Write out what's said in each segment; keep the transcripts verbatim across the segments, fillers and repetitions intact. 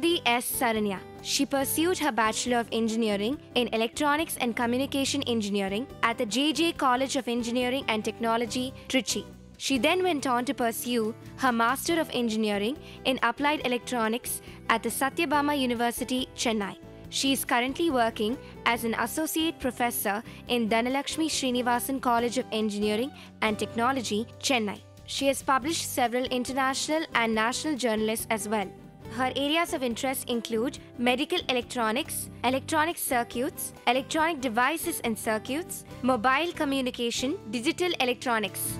Shruti S. Saranya. She pursued her Bachelor of Engineering in Electronics and Communication Engineering at the J J College of Engineering and Technology, Trichy. She then went on to pursue her Master of Engineering in Applied Electronics at the Satyabama University, Chennai. She is currently working as an Associate Professor in Dhanalakshmi Srinivasan College of Engineering and Technology, Chennai. She has published several international and national journals as well. Her areas of interest include medical electronics, electronic circuits, electronic devices and circuits, mobile communication, digital electronics.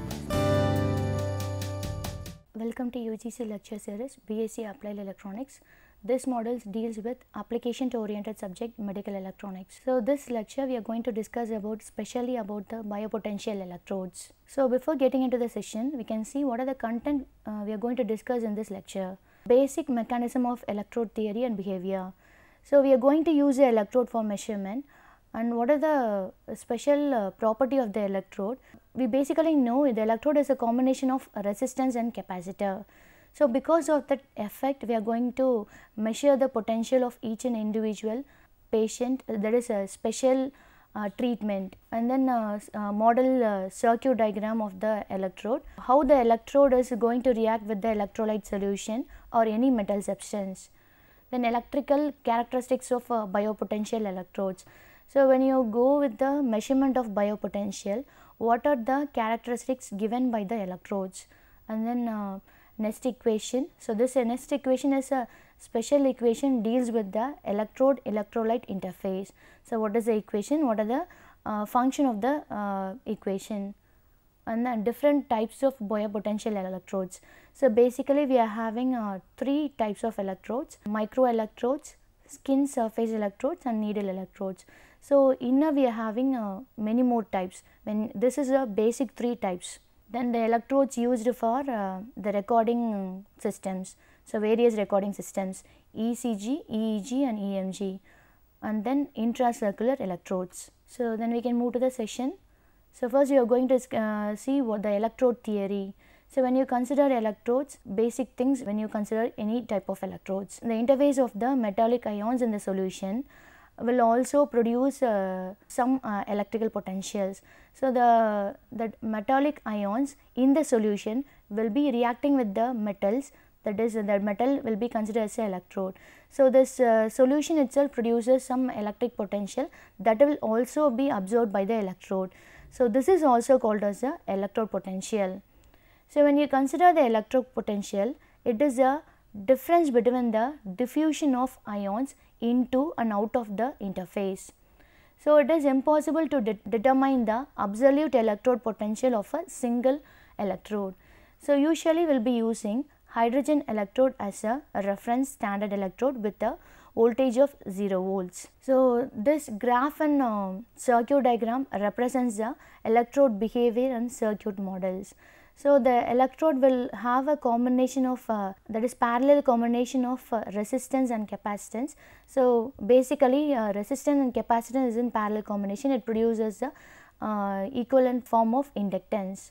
Welcome to U G C lecture series B S c Applied Electronics. This model deals with application to oriented subject medical electronics. So this lecture we are going to discuss about specially about the biopotential electrodes. So before getting into the session, we can see what are the content uh, we are going to discuss in this lecture. Basic mechanism of electrode theory and behavior. So we are going to use the electrode for measurement, and what are the special uh, property of the electrode. We basically know the electrode is a combination of resistance and capacitor. So because of that effect, we are going to measure the potential of each and individual patient. There is a special uh, treatment, and then uh, uh, model uh, circuit diagram of the electrode, how the electrode is going to react with the electrolyte solution or any metal substance. Then electrical characteristics of uh, biopotential electrodes. So when you go with the measurement of biopotential, what are the characteristics given by the electrodes, and then uh, Nest equation. So this uh, Nest equation is a special equation, deals with the electrode electrolyte interface. So what is the equation, what are the uh, function of the uh, equation, and then different types of biopotential electrodes. So basically we are having uh, three types of electrodes: micro electrodes, skin surface electrodes, and needle electrodes. So inner we are having uh, many more types. When this is a basic three types. Then the electrodes used for uh, the recording systems. So various recording systems: E C G, E E G, and E M G, and then intracircular electrodes. So then we can move to the session. So first you are going to uh, see what the electrode theory. So when you consider electrodes, basic things when you consider any type of electrodes, the interface of the metallic ions in the solution will also produce uh, some uh, electrical potentials. So the, the metallic ions in the solution will be reacting with the metals, that is the metal will be considered as an electrode. So this uh, solution itself produces some electric potential that will also be absorbed by the electrode. So this is also called as the electrode potential. So when you consider the electrode potential, it is a difference between the diffusion of ions into and out of the interface. So it is impossible to de determine the absolute electrode potential of a single electrode. So usually we will be using hydrogen electrode as a, a reference standard electrode with a voltage of zero volts. So this graph and uh, circuit diagram represents the electrode behavior and circuit models. So the electrode will have a combination of uh, that is parallel combination of uh, resistance and capacitance. So basically uh, resistance and capacitance is in parallel combination, it produces the uh, equivalent form of inductance.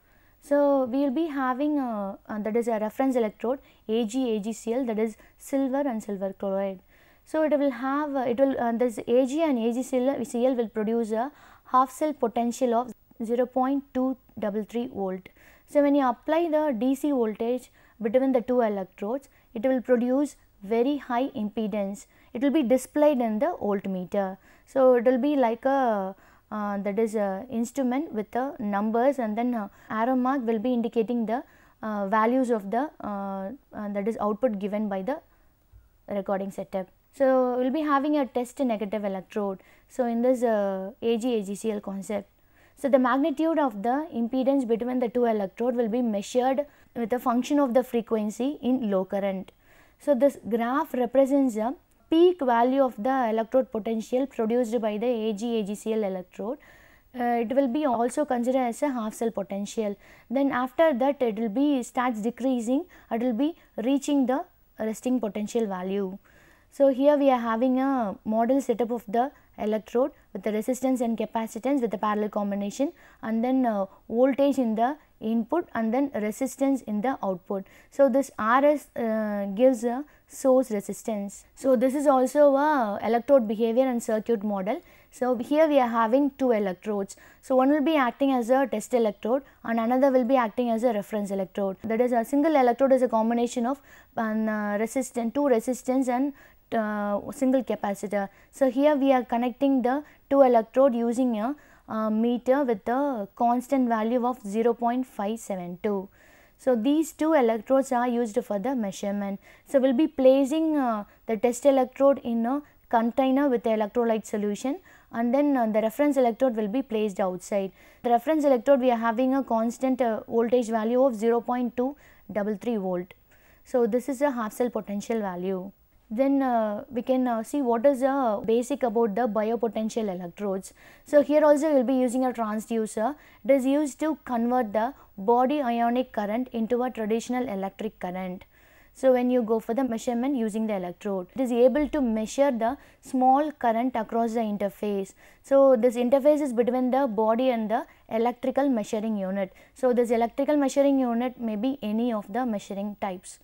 So we will be having uh, uh, that is a reference electrode A G A G C L, that is silver and silver chloride. So it will have uh, it will uh, this A G and A G C L will produce a half cell potential of zero point two three three volt. So when you apply the D C voltage between the two electrodes, it will produce very high impedance. It will be displayed in the voltmeter. So it will be like a uh, that is a instrument with the numbers, and then uh, arrow mark will be indicating the uh, values of the uh, uh, that is output given by the recording setup. So we will be having a test negative electrode. So in this uh, A G A G C L concept. So the magnitude of the impedance between the two electrode will be measured with a function of the frequency in low current. So this graph represents a peak value of the electrode potential produced by the A G A G C L electrode. Uh, it will be also considered as a half cell potential. Then after that it will be starts decreasing, it will be reaching the resting potential value. So here we are having a model setup of the electrode with the resistance and capacitance with the parallel combination, and then uh, voltage in the input and then resistance in the output. So, this R S uh, gives a source resistance. So, this is also a electrode behavior and circuit model. So, here we are having two electrodes. So, one will be acting as a test electrode and another will be acting as a reference electrode. That is, a single electrode is a combination of um, uh, resistance, two resistance and uh, single capacitor. So, here we are connecting the two electrode using a uh, meter with a constant value of zero point five seven two. So, these two electrodes are used for the measurement. So, we will be placing uh, the test electrode in a container with the electrolyte solution, and then uh, the reference electrode will be placed outside. The reference electrode, we are having a constant uh, voltage value of zero point two three three volt. So, this is a half cell potential value. Then uh, we can uh, see what is the uh, basic about the biopotential electrodes. So, here also we will be using a transducer. It is used to convert the body ionic current into a traditional electric current. So, when you go for the measurement using the electrode, it is able to measure the small current across the interface. So, this interface is between the body and the electrical measuring unit. So, this electrical measuring unit may be any of the measuring types.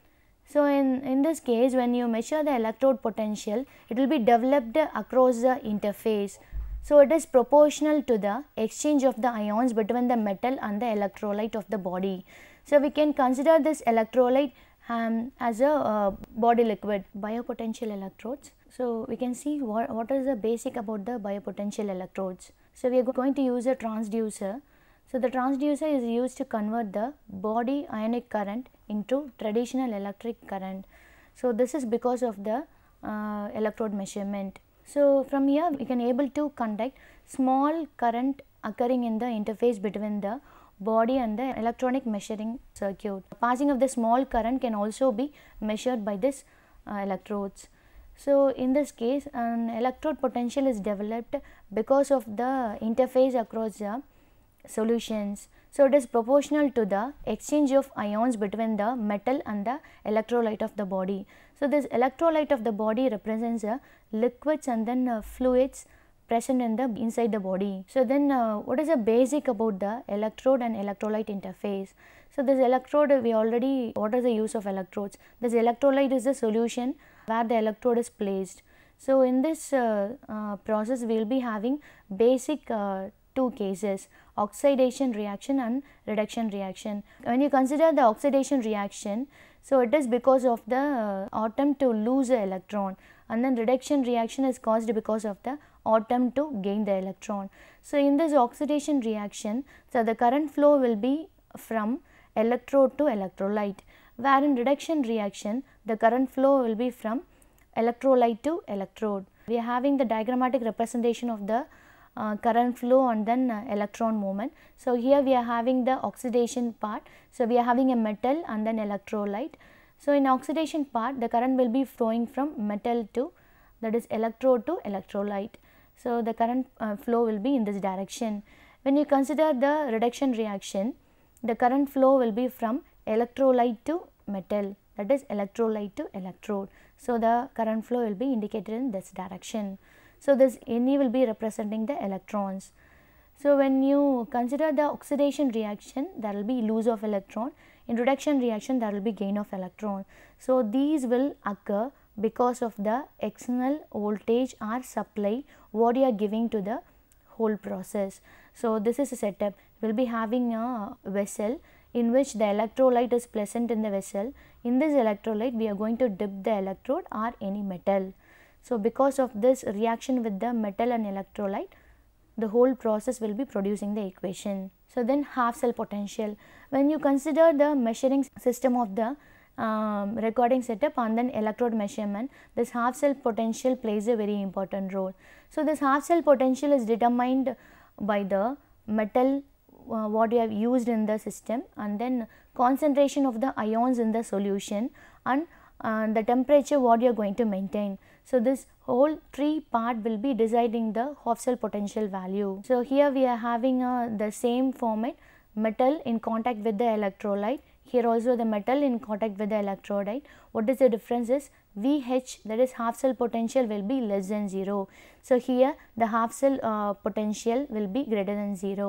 So, in, in this case, when you measure the electrode potential, it will be developed across the interface. So, it is proportional to the exchange of the ions between the metal and the electrolyte of the body. So, we can consider this electrolyte um, as a uh, body liquid. Biopotential electrodes. So, we can see what, what is the basic about the biopotential electrodes. So, we are going to use a transducer. So, the transducer is used to convert the body ionic current into traditional electric current. So, this is because of the uh, electrode measurement. So, from here we can able to conduct small current occurring in the interface between the body and the electronic measuring circuit. Passing of the small current can also be measured by this uh, electrodes. So, in this case, an electrode potential is developed because of the interface across the solutions. So, it is proportional to the exchange of ions between the metal and the electrolyte of the body. So, this electrolyte of the body represents the liquids and then uh, fluids present in the inside the body. So, then uh, what is the basic about the electrode and electrolyte interface? So, this electrode we already, what is the use of electrodes? This electrolyte is the solution where the electrode is placed. So, in this uh, uh, process we will be having basic uh, two cases, oxidation reaction and reduction reaction. When you consider the oxidation reaction, so it is because of the uh, attempt to lose the electron, and then reduction reaction is caused because of the attempt to gain the electron. So, in this oxidation reaction, so the current flow will be from electrode to electrolyte, where in reduction reaction the current flow will be from electrolyte to electrode. We are having the diagrammatic representation of the Uh, current flow and then uh, electron movement. So, here we are having the oxidation part. So, we are having a metal and then electrolyte. So, in oxidation part the current will be flowing from metal to, that is electrode to electrolyte. So, the current uh, flow will be in this direction. When you consider the reduction reaction, the current flow will be from electrolyte to metal, that is electrolyte to electrode. So, the current flow will be indicated in this direction. So, this Ne will be representing the electrons. So, when you consider the oxidation reaction, there will be loss of electron. In reduction reaction, there will be gain of electron. So, these will occur because of the external voltage or supply what you are giving to the whole process. So, this is a setup. We will be having a vessel in which the electrolyte is present in the vessel. In this electrolyte, we are going to dip the electrode or any metal. So, because of this reaction with the metal and electrolyte, the whole process will be producing the equation. So, then half cell potential. When you consider the measuring system of the um, recording setup and then electrode measurement, this half cell potential plays a very important role. So, this half cell potential is determined by the metal uh, what you have used in the system, and then concentration of the ions in the solution, and uh, the temperature what you are going to maintain. So, this whole three part will be deciding the half cell potential value. So, here we are having uh, the same format, metal in contact with the electrolyte. Here also the metal in contact with the electrolyte. What is the difference is V H, that is half cell potential, will be less than zero. So, here the half cell uh, potential will be greater than zero.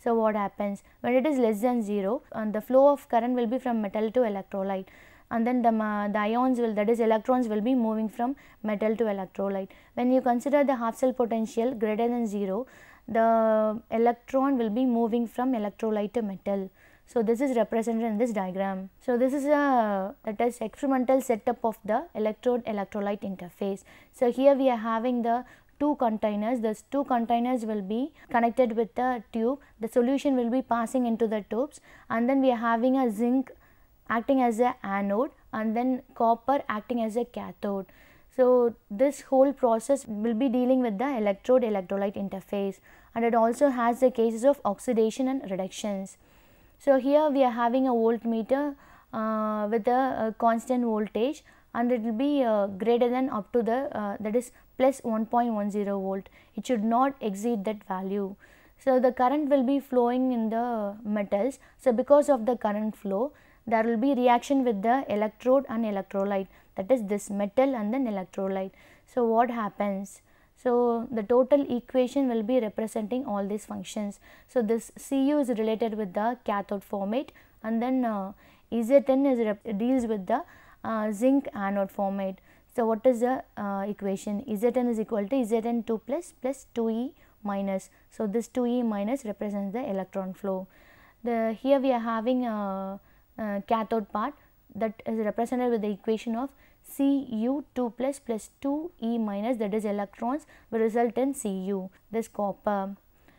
So what happens when it is less than zero, and the flow of current will be from metal to electrolyte, and then the, uh, the ions will, that is electrons will be moving from metal to electrolyte. When you consider the half cell potential greater than zero, the electron will be moving from electrolyte to metal. So this is represented in this diagram. So this is a that is experimental setup of the electrode electrolyte interface. So here we are having the two containers. These two containers will be connected with the tube. The solution will be passing into the tubes, and then we are having a zinc acting as a anode and then copper acting as a cathode. So this whole process will be dealing with the electrode electrolyte interface, and it also has the cases of oxidation and reductions. So here we are having a voltmeter uh, with a, a constant voltage, and it will be uh, greater than up to the uh, that is plus one point one zero volt. It should not exceed that value. So the current will be flowing in the metals. So because of the current flow, there will be reaction with the electrode and electrolyte, that is this metal and then electrolyte. So what happens? So the total equation will be representing all these functions. So this C U is related with the cathode formate, and then uh, Z N is deals with the uh, zinc anode formate. So what is the uh, equation? Z N is equal to Z N two plus plus two E minus. So this two E minus represents the electron flow. The here we are having a, a cathode part that is represented with the equation of C U two plus plus two E minus, that is electrons will result in C U, this copper.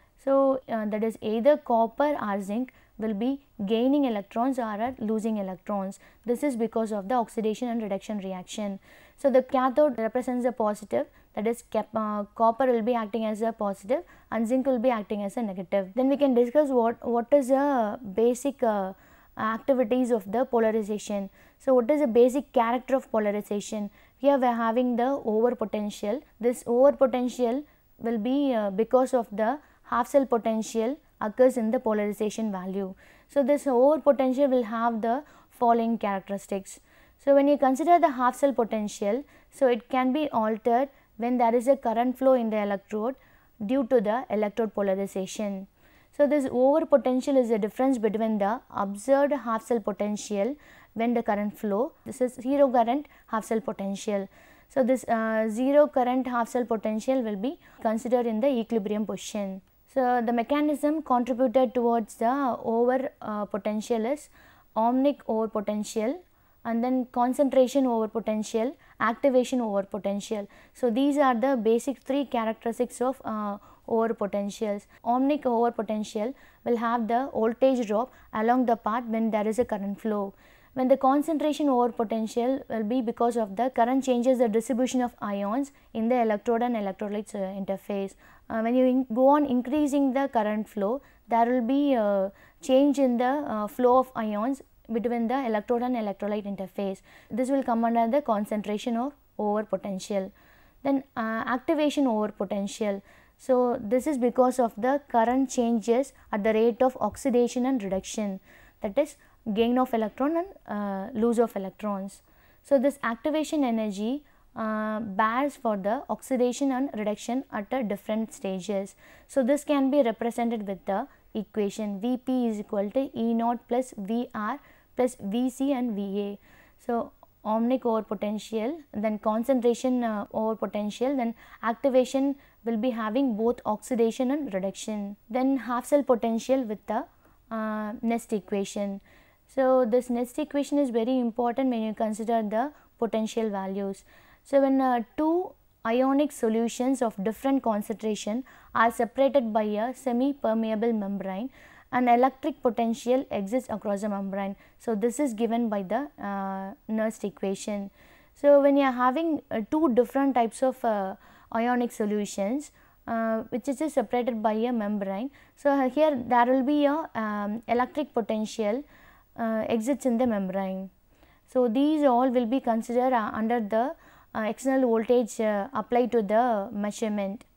So uh, that is either copper or zinc will be gaining electrons or are losing electrons. This is because of the oxidation and reduction reaction. So the cathode represents a positive, that is cap, uh, copper will be acting as a positive and zinc will be acting as a negative. Then we can discuss what, what is a basic uh, activities of the polarization. So what is the basic character of polarization? Here we are having the over potential. This over potential will be uh, because of the half cell potential occurs in the polarization value. So this over potential will have the following characteristics. So when you consider the half cell potential, so it can be altered when there is a current flow in the electrode due to the electrode polarization. So this over potential is the difference between the observed half cell potential when the current flow, this is zero current half cell potential. So this uh, zero current half cell potential will be considered in the equilibrium position. So the mechanism contributed towards the over uh, potential is ohmic over potential, and then concentration over potential, activation over potential. So these are the basic three characteristics of uh, over potentials. Ohmic over potential will have the voltage drop along the path when there is a current flow. When the concentration over potential will be because of the current changes the distribution of ions in the electrode and electrolyte uh, interface. Uh, when you go on increasing the current flow, there will be a change in the uh, flow of ions between the electrode and electrolyte interface. This will come under the concentration of over potential. Then uh, activation over potential. So this is because of the current changes at the rate of oxidation and reduction, that is gain of electron and uh, lose of electrons. So this activation energy uh, bears for the oxidation and reduction at a different stages. So this can be represented with the equation V P is equal to E naught plus V R plus V C and V A. So ohmic over potential, then concentration uh, over potential, then activation will be having both oxidation and reduction. Then half cell potential with the uh, Nernst equation. So this Nernst equation is very important when you consider the potential values. So when uh, two ionic solutions of different concentration are separated by a semi-permeable membrane, an electric potential exists across the membrane. So this is given by the uh, Nernst equation. So when you are having uh, two different types of uh, ionic solutions uh, which is separated by a membrane, so uh, here there will be a um, electric potential uh, exists in the membrane. So these all will be considered uh, under the uh, external voltage uh, applied to the measurement.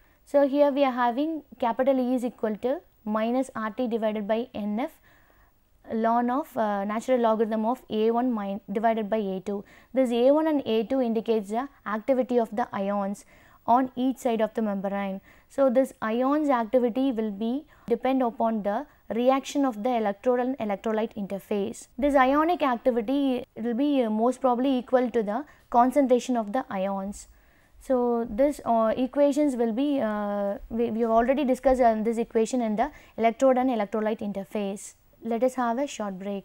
So here we are having capital E is equal to minus R T divided by N F ln of uh, natural logarithm of A one divided by A two. This A one and A two indicates the activity of the ions on each side of the membrane. So this ions activity will be depend upon the reaction of the electrode and electrolyte interface. This ionic activity, it will be uh, most probably equal to the concentration of the ions. So this uh, equations will be uh, we, we have already discussed uh, this equation in the electrode and electrolyte interface. Let us have a short break.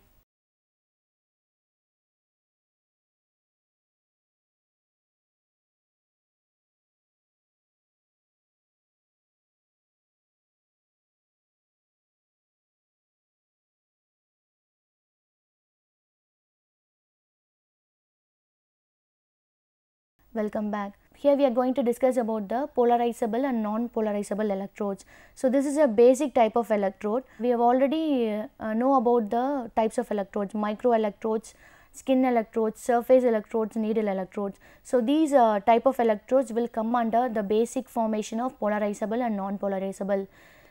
Welcome back. Here we are going to discuss about the polarizable and non-polarizable electrodes. So this is a basic type of electrode. We have already uh, know about the types of electrodes: micro electrodes, skin electrodes, surface electrodes, needle electrodes. So these uh, type of electrodes will come under the basic formation of polarizable and non-polarizable.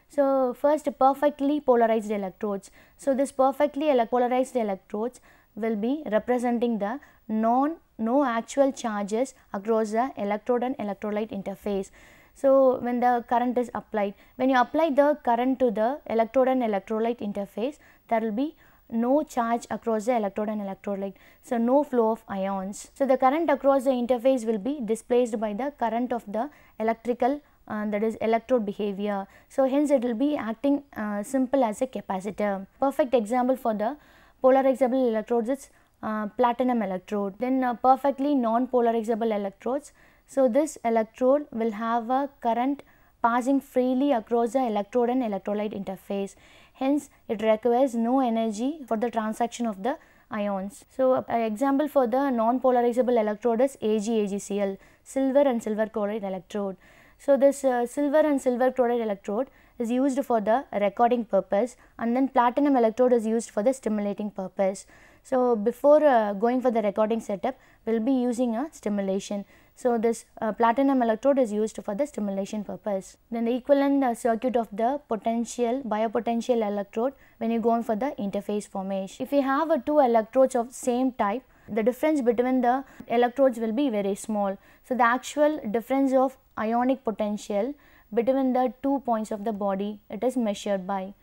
So first, perfectly polarized electrodes. So this perfectly polarized electrodes will be representing the non no actual charges across the electrode and electrolyte interface. So when the current is applied, when you apply the current to the electrode and electrolyte interface, there will be no charge across the electrode and electrolyte. So no flow of ions. So the current across the interface will be displaced by the current of the electrical uh, that is electrode behavior. So hence it will be acting uh, simple as a capacitor. Perfect example for the polarizable electrodes is uh, platinum electrode. Then uh, perfectly non-polarizable electrodes. So this electrode will have a current passing freely across the electrode and electrolyte interface. Hence it requires no energy for the transaction of the ions. So uh, example for the non-polarizable electrode is A G A G C L, silver and silver chloride electrode. So this uh, silver and silver chloride electrode is used for the recording purpose, and then platinum electrode is used for the stimulating purpose. So before uh, going for the recording setup, we will be using a stimulation. So this uh, platinum electrode is used for the stimulation purpose. Then the equivalent uh, circuit of the potential biopotential electrode when you go on for the interface formation. If you have uh, two electrodes of same type, the difference between the electrodes will be very small. So the actual difference of ionic potential between the two points of the body, it is measured by.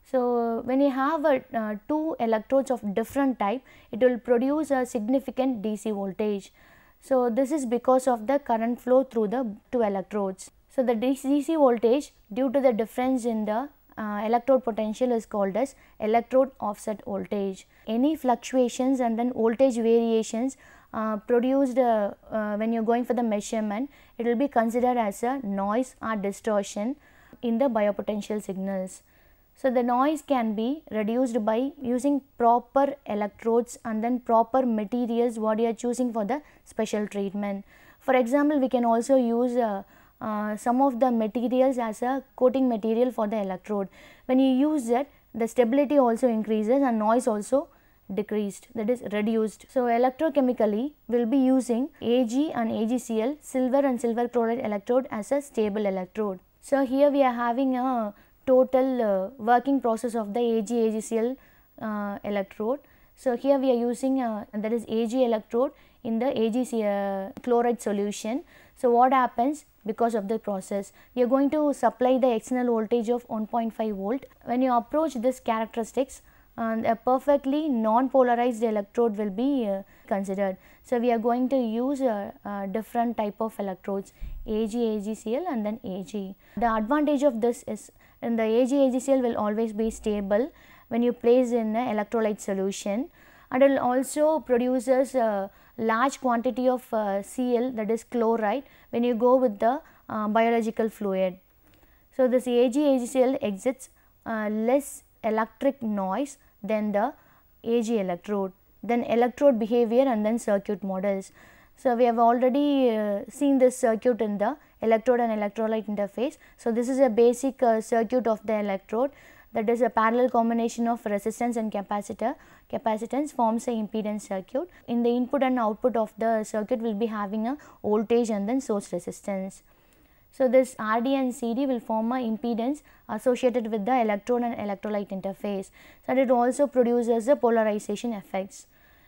So when you have a, uh, two electrodes of different type, it will produce a significant D C voltage. So this is because of the current flow through the two electrodes. So the D C voltage due to the difference in the uh, electrode potential is called as electrode offset voltage. Any fluctuations and then voltage variations uh, produced uh, uh, when you are going for the measurement, it will be considered as a noise or distortion in the biopotential signals. So the noise can be reduced by using proper electrodes and then proper materials what you are choosing for the special treatment. For example, we can also use uh, uh, some of the materials as a coating material for the electrode. When you use it, the stability also increases and noise also decreased, that is reduced. So electrochemically we will be using A G and A G C L, silver and silver chloride electrode as a stable electrode. So here we are having a total uh, working process of the A G A G C L uh, electrode. So here we are using uh, that is A G electrode in the A G C uh, chloride solution. So what happens because of the process? We are going to supply the external voltage of one point five volt. When you approach this characteristics, uh, a perfectly non-polarized electrode will be uh, considered. So we are going to use a, a different type of electrodes, A G A G C L and then A G. The advantage of this is and the A G A G C L will always be stable when you place in an electrolyte solution, and it will also produces a large quantity of uh, C L, that is chloride, when you go with the uh, biological fluid. So this A G A G C L exits uh, less electric noise than the A G electrode, then electrode behavior and then circuit models. So we have already uh, seen this circuit in the electrode and electrolyte interface. So this is a basic uh, circuit of the electrode, that is a parallel combination of resistance and capacitor. Capacitance forms a impedance circuit. In the input and output of the circuit will be having a voltage and then source resistance. So this R D and C D will form a impedance associated with the electrode and electrolyte interface. So it also produces the polarization effects.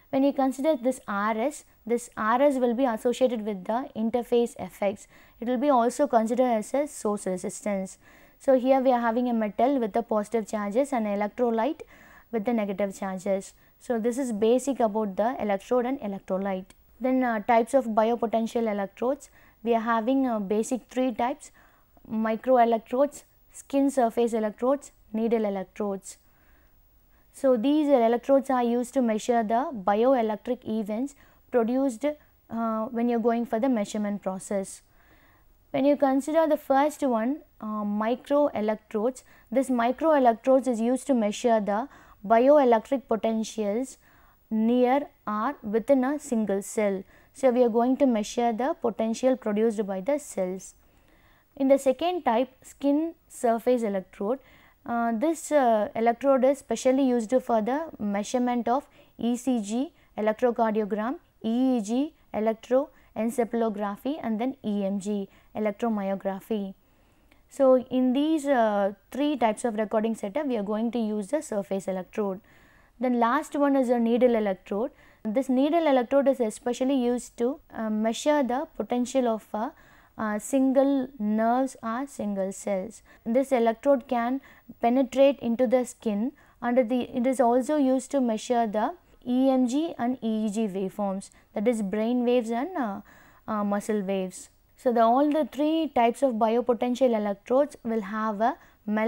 When you consider this R S, this R S will be associated with the interface effects. It will be also considered as a source resistance. So, here we are having a metal with the positive charges and electrolyte with the negative charges. So, this is basic about the electrode and electrolyte. Then uh, types of biopotential electrodes, we are having uh, basic three types: microelectrodes, skin surface electrodes, needle electrodes. So, these electrodes are used to measure the bioelectric events produced uh, when you are going for the measurement process. When you consider the first one, uh, microelectrodes, this microelectrodes is used to measure the bioelectric potentials near or within a single cell. So, we are going to measure the potential produced by the cells. In the second type, skin surface electrode, uh, this uh, electrode is specially used for the measurement of E C G, electrocardiogram, E E G, electroencephalography, and then E M G, electromyography. So, in these uh, three types of recording setup, we are going to use the surface electrode. Then last one is a needle electrode. This needle electrode is especially used to uh, measure the potential of uh, uh, single nerves or single cells. This electrode can penetrate into the skin, and the, it is also used to measure the E M G and E E G waveforms, that is brain waves and uh, uh, muscle waves. So, the, all the three types of biopotential electrodes will have a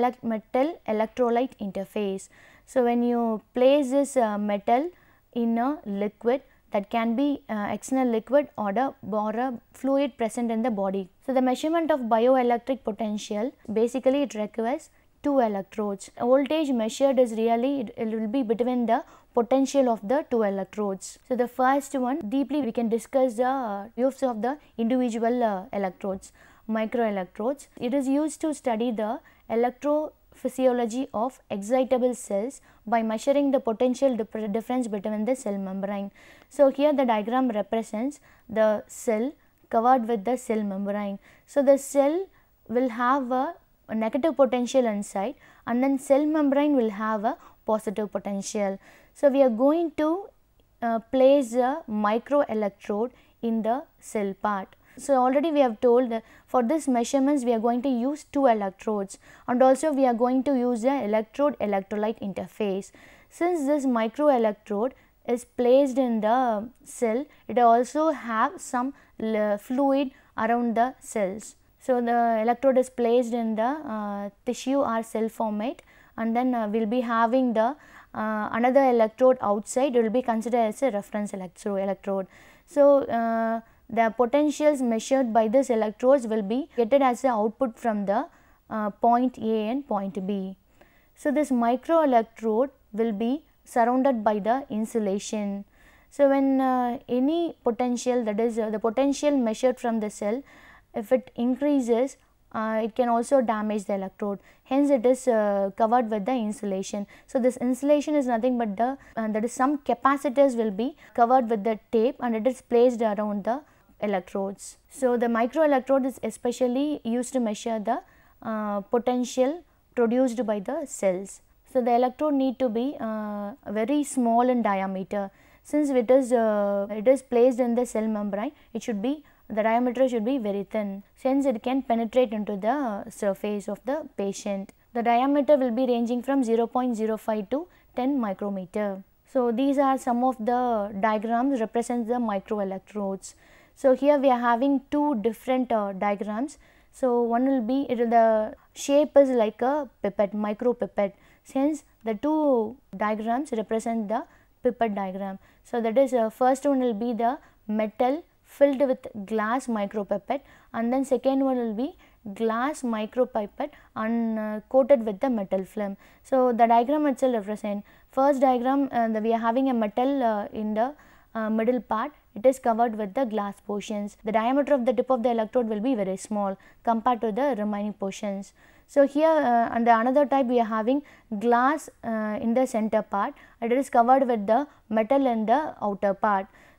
metal electrolyte interface. So, when you place this uh, metal in a liquid, that can be uh, external liquid or a, or a fluid present in the body. So, the measurement of bioelectric potential, basically it requires two electrodes. Voltage measured is really, it, it will be between the potential of the two electrodes. So, the first one, deeply we can discuss the uh, use of the individual uh, electrodes, microelectrodes. It is used to study the electrophysiology of excitable cells by measuring the potential difference between the cell membrane. So, here the diagram represents the cell covered with the cell membrane. So, the cell will have a, a negative potential inside, and then cell membrane will have a positive potential. So, we are going to uh, place a microelectrode in the cell part. So, already we have told that for this measurements we are going to use two electrodes, and also we are going to use the electrode electrolyte interface. Since this microelectrode is placed in the cell, it also have some fluid around the cells. So, the electrode is placed in the uh, tissue or cell format, and then uh, we will be having the uh, another electrode outside. It will be considered as a reference electro electrode. So, uh, the potentials measured by this electrodes will be getted as the output from the uh, point A and point B. So, this microelectrode will be surrounded by the insulation. So, when uh, any potential, that is uh, the potential measured from the cell, if it increases, uh, it can also damage the electrode. Hence, it is uh, covered with the insulation. So, this insulation is nothing but the uh, that is some capacitors will be covered with the tape, and it is placed around the electrodes. So, the microelectrode is especially used to measure the uh, potential produced by the cells. So, the electrode need to be uh, very small in diameter. Since it is uh, it is placed in the cell membrane, it should be, the diameter should be very thin, since it can penetrate into the surface of the patient. The diameter will be ranging from zero point zero five to ten micrometer. So, these are some of the diagrams represents the microelectrodes. So, here we are having two different uh, diagrams. So, one will be, it will, the shape is like a pipette, micro pipette, since the two diagrams represent the pipette diagram. So, that is uh, first one will be the metal filled with glass micropipette, and then second one will be glass micropipette and uh, coated with the metal film. So, the diagram itself represent, first diagram uh, the, we are having a metal uh, in the uh, middle part, it is covered with the glass portions. The diameter of the tip of the electrode will be very small compared to the remaining portions. So, here uh, and the another type we are having glass uh, in the center part, and it is covered with the metal in the outer part.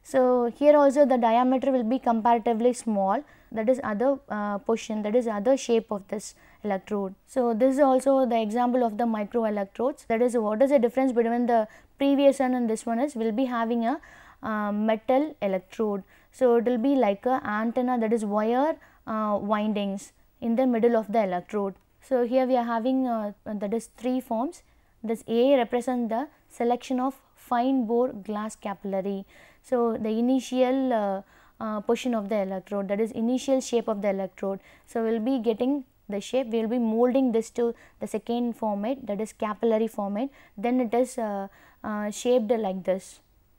So here also the diameter will be comparatively small, that is other uh, position, that is other shape of this electrode. So this is also the example of the micro electrodes, that is what is the difference between the previous one and this one is we will be having a uh, metal electrode. So it will be like a antenna, that is wire uh, windings in the middle of the electrode. So here we are having uh, that is three forms. This A represents the selection of fine bore glass capillary. So the initial uh, uh, position of the electrode, that is initial shape of the electrode. So we will be getting the shape, we will be molding this to the second format, that is capillary format, then it is uh, uh, shaped like this.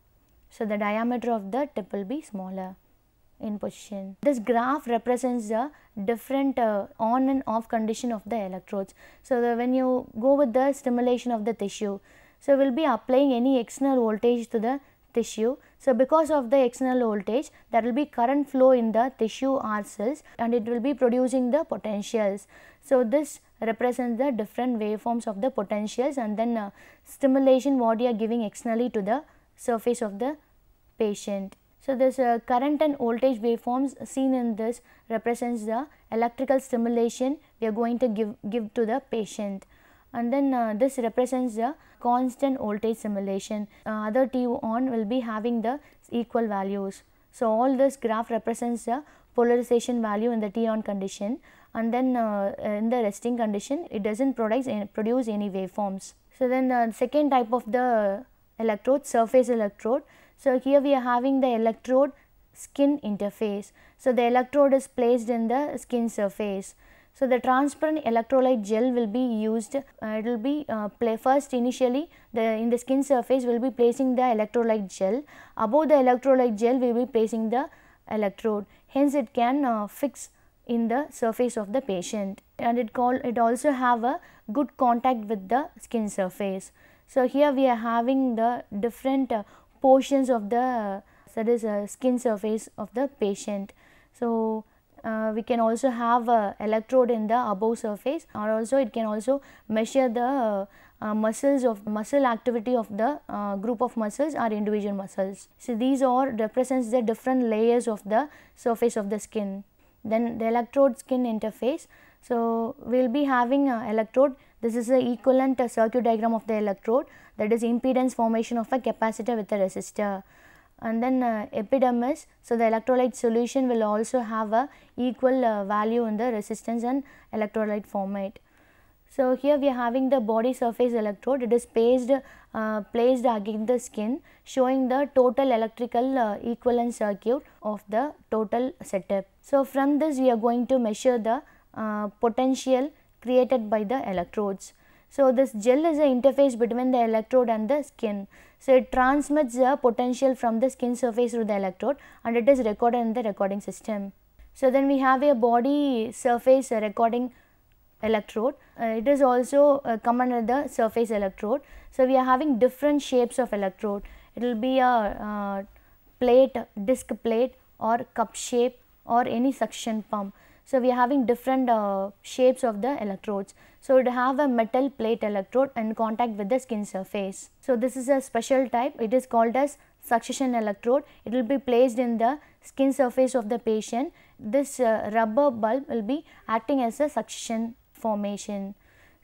So the diameter of the tip will be smaller in position. This graph represents the different uh, on and off condition of the electrodes. So the, when you go with the stimulation of the tissue, so we will be applying any external voltage to the tissue. So because of the external voltage, there will be current flow in the tissue R cells and it will be producing the potentials. So this represents the different waveforms of the potentials, and then uh, stimulation what you are giving externally to the surface of the patient. So this uh, current and voltage waveforms seen in this represents the electrical stimulation we are going to give, give to the patient, and then uh, this represents the constant voltage simulation. Uh, other T on will be having the equal values. So all this graph represents the polarization value in the T on condition, and then uh, in the resting condition it does not produce any, produce any waveforms. So then the uh, second type of the electrode, surface electrode. So here we are having the electrode skin interface. So the electrode is placed in the skin surface. So the transparent electrolyte gel will be used. Uh, it will be uh, play first initially the in the skin surface we will be placing the electrolyte gel. Above the electrolyte gel we will be placing the electrode. Hence it can uh, fix in the surface of the patient, and it call it also have a good contact with the skin surface. So here we are having the different uh, portions of the uh, that is uh, skin surface of the patient. So uh, we can also have a electrode in the above surface, or also it can also measure the uh, uh, muscles of muscle activity of the uh, group of muscles or individual muscles. So these all represents the different layers of the surface of the skin. Then the electrode skin interface. So we will be having a electrode. This is the equivalent uh, circuit diagram of the electrode, that is impedance formation of a capacitor with a resistor. And then uh, epidermis. So the electrolyte solution will also have a equal uh, value in the resistance and electrolyte format. So here we are having the body surface electrode. It is placed uh, placed against the skin, showing the total electrical uh, equivalent circuit of the total setup. So from this we are going to measure the uh, potential created by the electrodes. So this gel is an interface between the electrode and the skin. So it transmits the potential from the skin surface to the electrode, and it is recorded in the recording system. So then we have a body surface recording electrode. Uh, it is also uh, come under the surface electrode. So we are having different shapes of electrode. It will be a uh, plate, disc plate, or cup shape, or any suction pump. So we are having different uh, shapes of the electrodes. So it have a metal plate electrode in contact with the skin surface. So this is a special type. It is called as suction electrode. It will be placed in the skin surface of the patient. This uh, rubber bulb will be acting as a suction formation.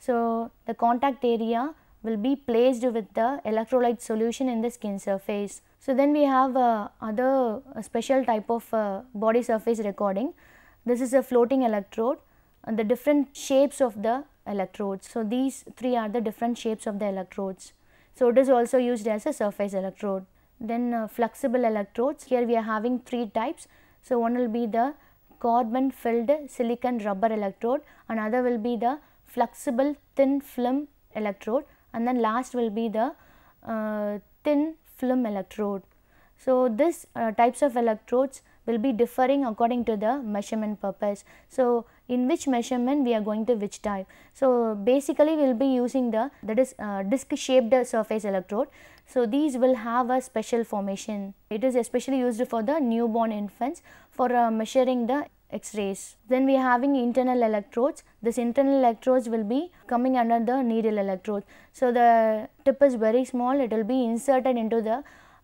So the contact area will be placed with the electrolyte solution in the skin surface. So then we have uh, other uh, special type of uh, body surface recording. This is a floating electrode, and the different shapes of the electrodes. So these three are the different shapes of the electrodes. So it is also used as a surface electrode. Then uh, flexible electrodes. Here we are having three types. So one will be the carbon filled silicon rubber electrode, another will be the flexible thin film electrode, and then last will be the uh, thin film electrode. So this uh, types of electrodes will be differing according to the measurement purpose. So in which measurement we are going to which type. So basically we will be using the that is uh, disc shaped surface electrode. So these will have a special formation. It is especially used for the newborn infants for uh, measuring the X-rays. Then we are having internal electrodes. This internal electrodes will be coming under the needle electrode. So the tip is very small. It will be inserted into the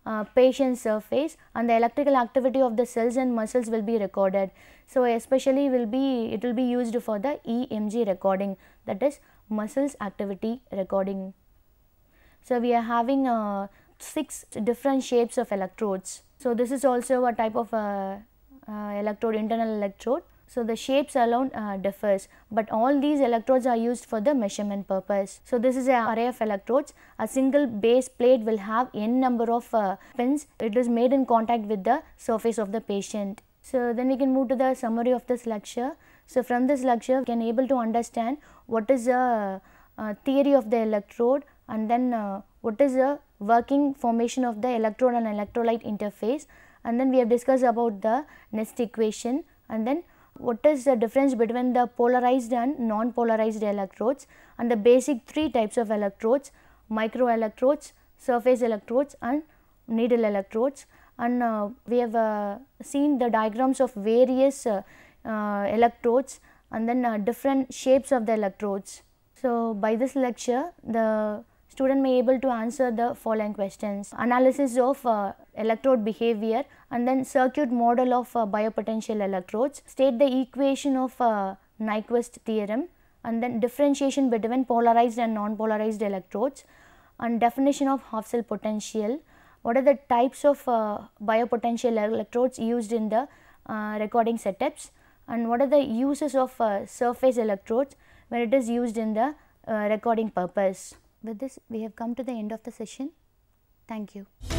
uh, patient surface, and the electrical activity of the cells and muscles will be recorded. So, especially will be it will be used for the E M G recording, that is muscles activity recording. So, we are having uh, six different shapes of electrodes. So, this is also a type of uh, uh, electrode, internal electrode. So, the shapes alone uh, differs, but all these electrodes are used for the measurement purpose. So, this is an array of electrodes. A single base plate will have n number of uh, pins. It is made in contact with the surface of the patient. So, then we can move to the summary of this lecture. So, from this lecture we can able to understand what is the uh, theory of the electrode, and then uh, what is the working formation of the electrode and electrolyte interface, and then we have discussed about the Nernst equation, and then what is the difference between the polarized and non-polarized electrodes, and the basic three types of electrodes: microelectrodes, surface electrodes and needle electrodes. And uh, we have uh, seen the diagrams of various uh, uh, electrodes, and then uh, different shapes of the electrodes. So, by this lecture the student may able to answer the following questions: analysis of uh, electrode behavior, and then circuit model of uh, biopotential electrodes, state the equation of uh, Nyquist theorem, and then differentiation between polarized and non-polarized electrodes, and definition of half cell potential, what are the types of uh, biopotential electrodes used in the uh, recording setups, and what are the uses of uh, surface electrodes when it is used in the uh, recording purpose. With this we have come to the end of the session. Thank you.